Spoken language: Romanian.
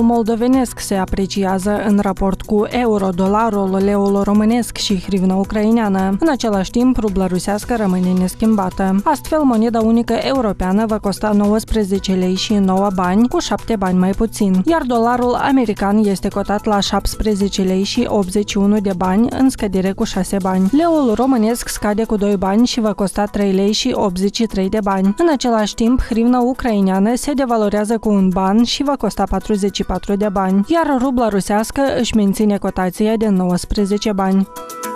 moldovenesc se apreciază în raport cu euro, dolarul, leul românesc și hrivna ucraineană. În același timp, rubla rusească rămâne neschimbată. Astfel, moneda unică europeană va costa 19 lei și 9 bani, cu 7 bani mai puțin, iar dolarul american este cotat la 17 lei și 81 de bani, în scădere cu 6 bani. Leul românesc scade cu 2 bani și va costa 3 lei și 83 de bani. În același timp, hrivna ucraineană se devalorează cu 1 ban și va costa 44 de bani, iar rubla rusească își menține cotația de 19 bani.